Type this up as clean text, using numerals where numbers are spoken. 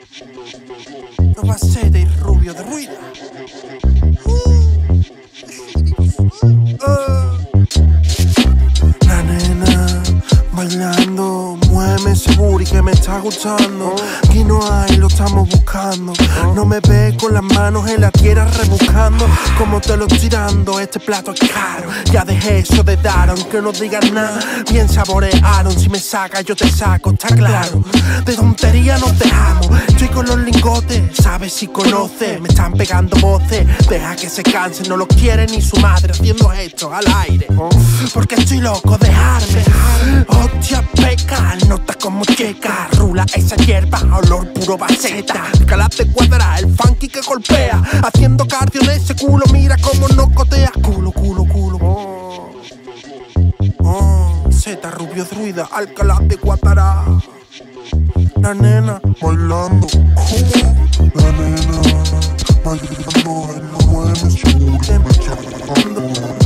Novaceta y Rubio de Ruida. La nena bailando, muéveme ese booty que me está gustando. Aquí no hay, lo estamos buscando. No me ves con las manos en la tierra rebuscando. Como te lo estoy tirando, este plato es caro. Ya dejé eso de dar, aunque no digas nada. Bien saborearon, si me sacas yo te saco, está claro. De tontería nos dejamos. Estoy con los lingotes, sabes si conoces. Me están pegando voces, deja que se cansen. No lo quiere ni su madre haciendo esto al aire. Porque estoy loco, dejarme. Hostia, peca, nota como checa. Rula esa hierba, olor puro baceta. Calas de cuadra, el funky que golpea. Haciendo cardio en ese culo, mira cómo no cotea. Culo, culo, culo. Zeta, Rubio Druida, Alcalá de Guatará. La nena bailando. La nena bailando. No mueves, me está